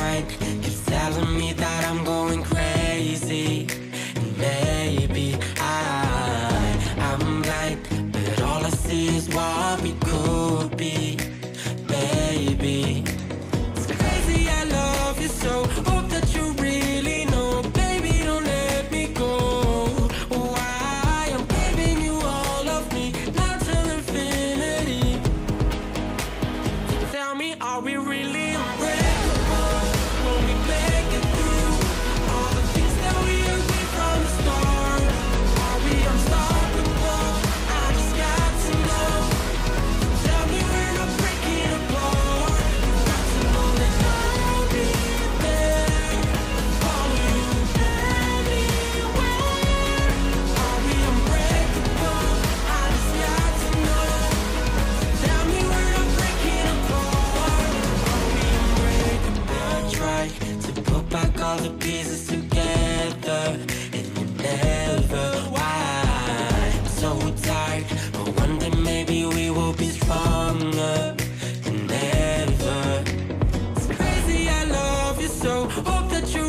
mind keeps telling me that I'm going crazy. And maybe I'm blind, but all I see is what we could be. Baby, it's crazy, I love you so. Hope that you really know. Baby, don't let me go. Why? I'm giving you all of me, not till infinity. Tell me, are we really unbreakable? Will we make it through all the things that we agreed from the start? Are we unstoppable? I just got to know. Tell me we're not breaking apart. Got to know that I'll be there. Follow you anywhere. Are we unbreakable? I just got to know. Tell me we're not breaking apart. Are we unbreakable? I try to put back all the pieces together, and you never. Why? I'm so tired, but one day maybe we will be stronger than ever. It's crazy, I love you so. Hope that you